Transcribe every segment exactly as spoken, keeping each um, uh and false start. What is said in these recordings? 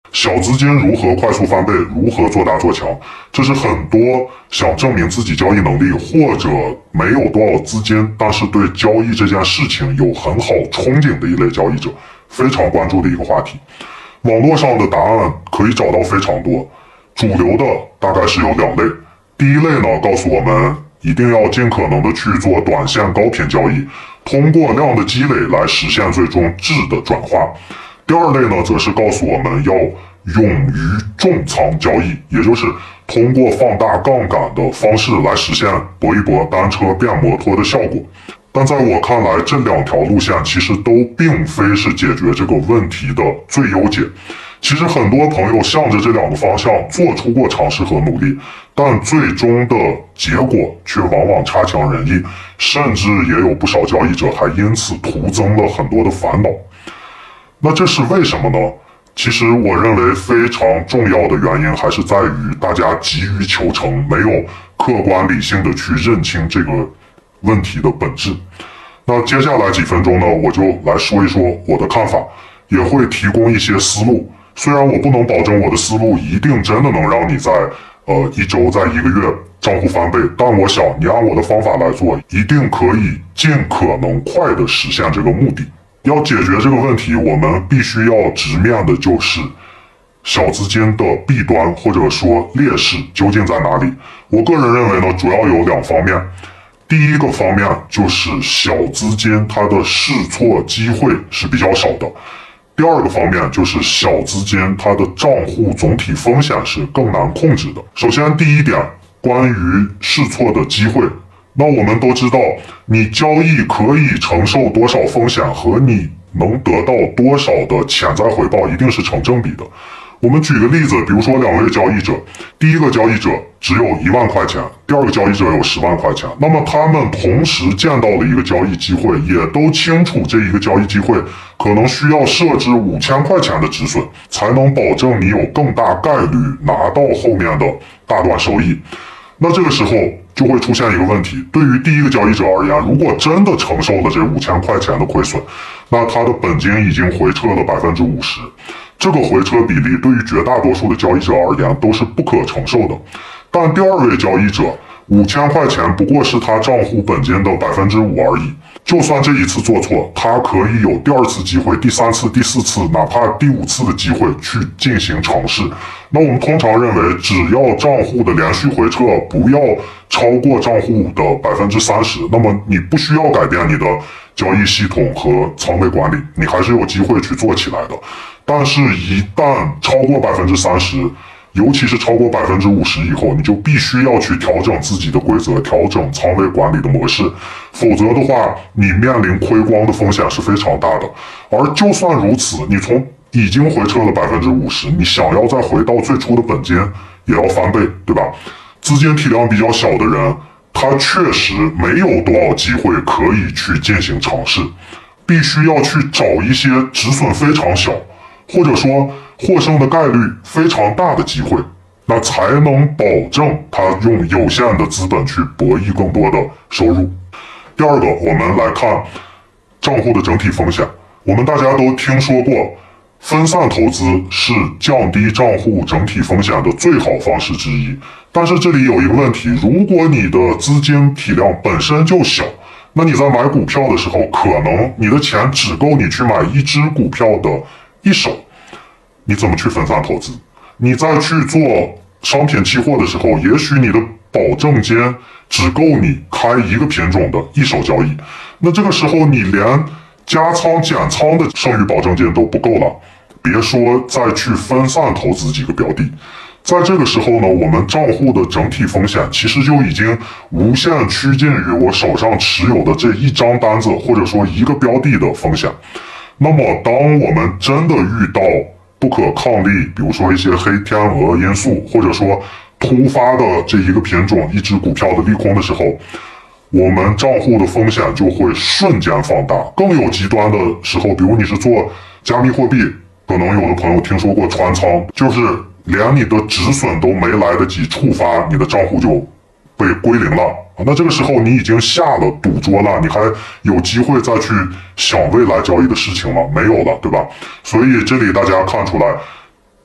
小资金如何快速翻倍，如何做大做强，这是很多想证明自己交易能力或者没有多少资金，但是对交易这件事情有很好憧憬的一类交易者非常关注的一个话题。网络上的答案可以找到非常多，主流的大概是有两类。第一类呢，告诉我们一定要尽可能的去做短线高频交易，通过量的积累来实现最终质的转化。第二类呢，则是告诉我们要勇于重仓交易，也就是通过放大杠杆的方式来实现搏一搏单车变摩托的效果。但在我看来，这两条路线其实都并非是解决这个问题的最优解。其实很多朋友向着这两个方向做出过尝试和努力，但最终的结果却往往差强人意，甚至也有不少交易者还因此徒增了很多的烦恼。那这是为什么呢？其实我认为非常重要的原因还是在于大家急于求成，没有客观理性的去认清这个问题的本质。那接下来几分钟呢，我就来说一说我的看法，也会提供一些思路。虽然我不能保证我的思路一定真的能让你在呃一周、在一个月账户翻倍，但我想你按我的方法来做，一定可以尽可能快的实现这个目的。要解决这个问题，我们必须要直面的就是小资金的弊端或者说劣势究竟在哪里。我个人认为呢，主要有两方面。第一个方面就是小资金它的试错机会是比较少的。第二个方面就是小资金它的账户总体风险是更难控制的。首先第一点，关于试错的机会，那我们都知道，你交易可以承受多少风险和你能得到多少的潜在回报一定是成正比的。我们举个例子，比如说两位交易者，第一个交易者只有一万块钱，第二个交易者有十万块钱，那么他们同时见到了一个交易机会，也都清楚这一个交易机会可能需要设置五千块钱的止损，才能保证你有更大概率拿到后面的大段收益。那这个时候就会出现一个问题，对于第一个交易者而言，如果真的承受了这五千块钱的亏损，那他的本金已经回撤了百分之五十。这个回撤比例对于绝大多数的交易者而言都是不可承受的。但第二位交易者，五千块钱不过是他账户本金的百分之五而已。就算这一次做错，他可以有第二次机会、第三次、第四次，哪怕第五次的机会去进行尝试。那我们通常认为，只要账户的连续回撤不要超过账户的百分之三十，那么你不需要改变你的交易系统和仓位管理，你还是有机会去做起来的。但是，一旦超过百分之三十，尤其是超过百分之五十以后，你就必须要去调整自己的规则，调整仓位管理的模式，否则的话，你面临亏光的风险是非常大的。而就算如此，你从已经回撤了百分之五十，你想要再回到最初的本金，也要翻倍，对吧？资金体量比较小的人，他确实没有多少机会可以去进行尝试，必须要去找一些止损非常小，或者说获胜的概率非常大的机会，那才能保证他用有限的资本去博弈更多的收入。第二个，我们来看账户的整体风险。我们大家都听说过，分散投资是降低账户整体风险的最好方式之一。但是这里有一个问题，如果你的资金体量本身就小，那你在买股票的时候，可能你的钱只够你去买一只股票的一手，你怎么去分散投资？你在去做商品期货的时候，也许你的保证金只够你开一个品种的一手交易，那这个时候你连加仓减仓的剩余保证金都不够了，别说再去分散投资几个标的。在这个时候呢，我们账户的整体风险其实就已经无限趋近于我手上持有的这一张单子或者说一个标的的风险。那么当我们真的遇到不可抗力，比如说一些黑天鹅因素，或者说突发的这一个品种一只股票的利空的时候，我们账户的风险就会瞬间放大。更有极端的时候，比如你是做加密货币，可能有的朋友听说过穿仓，就是连你的止损都没来得及触发，你的账户就被归零了。那这个时候你已经下了赌桌了，你还有机会再去想未来交易的事情吗？没有了，对吧？所以这里大家看出来，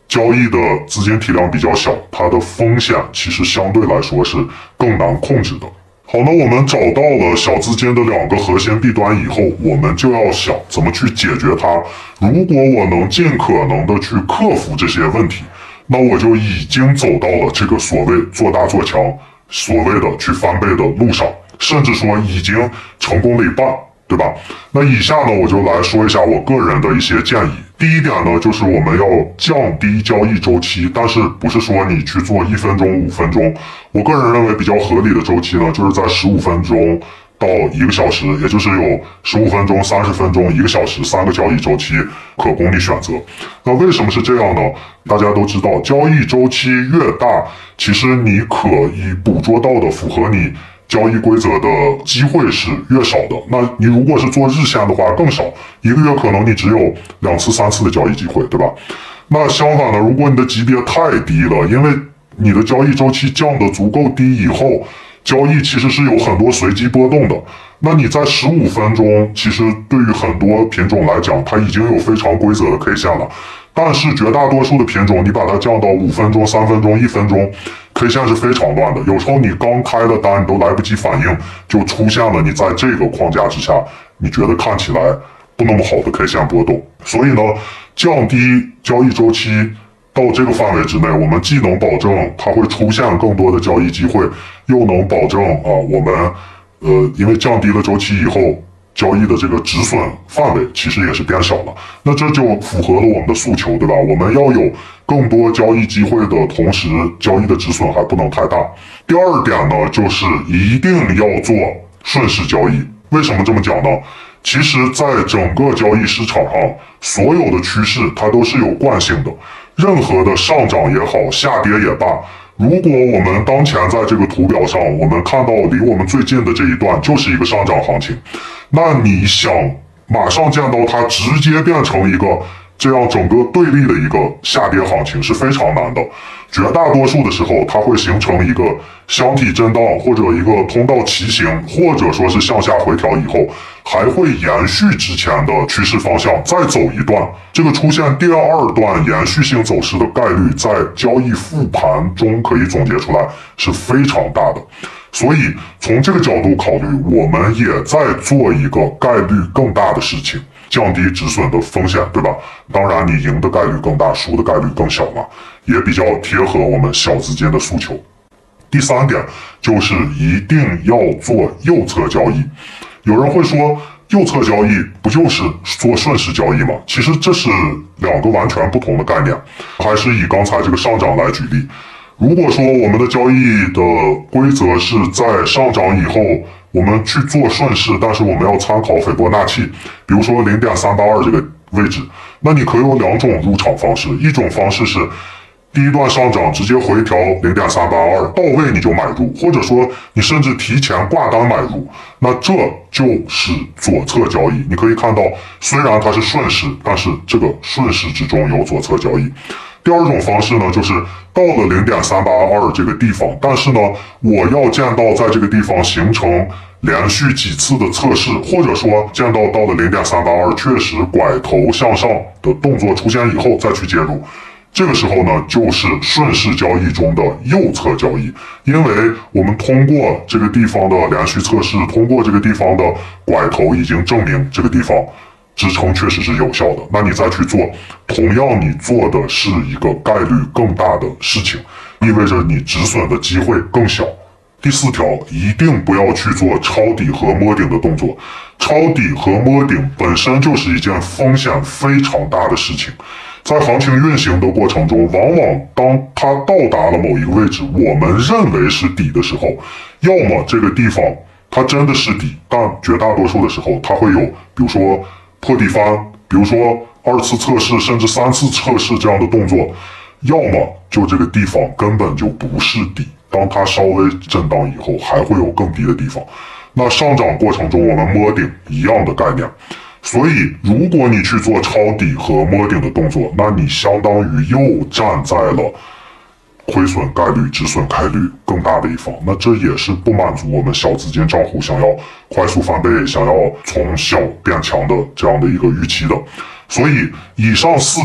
交易的资金体量比较小，它的风险其实相对来说是更难控制的。好，那我们找到了小资金的两个核心弊端以后，我们就要想怎么去解决它。如果我能尽可能的去克服这些问题，那我就已经走到了这个所谓做大做强，所谓的去翻倍的路上，甚至说已经成功了一半，对吧？那以下呢，我就来说一下我个人的一些建议。第一点呢，就是我们要降低交易周期，但是不是说你去做一分钟、五分钟。我个人认为比较合理的周期呢，就是在十五分钟到一个小时，也就是有十五分钟、三十分钟、一个小时三个交易周期可供你选择。那为什么是这样呢？大家都知道，交易周期越大，其实你可以捕捉到的符合你交易规则的机会是越少的。那你如果是做日线的话更少，一个月可能你只有两次三次的交易机会，对吧？那相反呢，如果你的级别太低了，因为你的交易周期降得足够低以后，交易其实是有很多随机波动的。那你在十五分钟，其实对于很多品种来讲，它已经有非常规则的 K 线了。但是绝大多数的品种，你把它降到五分钟、三分钟、一分钟 ，K 线是非常乱的。有时候你刚开了单，你都来不及反应，就出现了你在这个框架之下，你觉得看起来不那么好的 K 线波动。所以呢，降低交易周期到这个范围之内，我们既能保证它会出现更多的交易机会，又能保证啊我们呃因为降低了周期以后，交易的这个止损范围其实也是变小了。那这就符合了我们的诉求，对吧？我们要有更多交易机会的同时，交易的止损还不能太大。第二点呢，就是一定要做顺势交易。为什么这么讲呢？其实在整个交易市场上，所有的趋势它都是有惯性的，任何的上涨也好，下跌也罢，如果我们当前在这个图表上，我们看到离我们最近的这一段就是一个上涨行情，那你想马上见到它直接变成一个这样整个对立的一个下跌行情是非常难的。绝大多数的时候，它会形成一个箱体震荡，或者一个通道骑行，或者说是向下回调以后，还会延续之前的趋势方向，再走一段。这个出现第二段延续性走势的概率，在交易复盘中可以总结出来是非常大的。所以从这个角度考虑，我们也在做一个概率更大的事情，降低止损的风险，对吧？当然你赢的概率更大，输的概率更小嘛，也比较贴合我们小资金的诉求。第三点就是一定要做右侧交易。有人会说，右侧交易不就是做顺势交易吗？其实这是两个完全不同的概念。还是以刚才这个上涨来举例，如果说我们的交易的规则是在上涨以后，我们去做顺势，但是我们要参考斐波那契，比如说 零点三八二 这个位置，那你可以有两种入场方式。一种方式是第一段上涨直接回调 零点三八二 到位你就买入，或者说你甚至提前挂单买入，那这就是左侧交易。你可以看到，虽然它是顺势，但是这个顺势之中有左侧交易。第二种方式呢，就是到了 零点三八二 这个地方，但是呢，我要见到在这个地方形成连续几次的测试，或者说见到到了 零点三八二 确实拐头向上的动作出现以后再去介入。这个时候呢，就是顺势交易中的右侧交易，因为我们通过这个地方的连续测试，通过这个地方的拐头，已经证明这个地方支撑确实是有效的。那你再去做，同样你做的是一个概率更大的事情，意味着你止损的机会更小。第四条，一定不要去做抄底和摸顶的动作。抄底和摸顶本身就是一件风险非常大的事情。在行情运行的过程中，往往当它到达了某一个位置，我们认为是底的时候，要么这个地方它真的是底，但绝大多数的时候它会有，比如说破底翻，比如说二次测试甚至三次测试这样的动作，要么就这个地方根本就不是底，当它稍微震荡以后还会有更低的地方。那上涨过程中我们摸顶一样的概念。所以如果你去做抄底和摸顶的动作，那你相当于又站在了亏损概率、止损概率更大的一方，那这也是不满足我们小资金账户想要快速翻倍、想要从小变强的这样的一个预期的。所以以上四点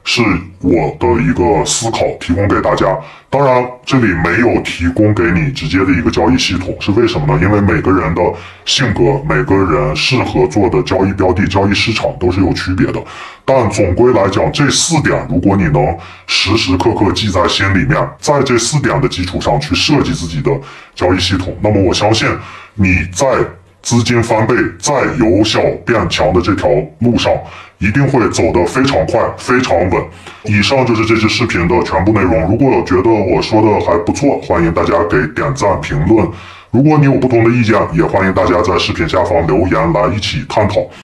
是我的一个思考，提供给大家。当然，这里没有提供给你直接的一个交易系统，是为什么呢？因为每个人的性格，每个人适合做的交易标的、交易市场都是有区别的。但总归来讲，这四点如果你能时时刻刻记在心里面，在这四点的基础上去设计自己的交易系统，那么我相信你在资金翻倍、再由小变强的这条路上，一定会走得非常快、非常稳。以上就是这期视频的全部内容。如果觉得我说的还不错，欢迎大家给点赞、评论。如果你有不同的意见，也欢迎大家在视频下方留言来一起探讨。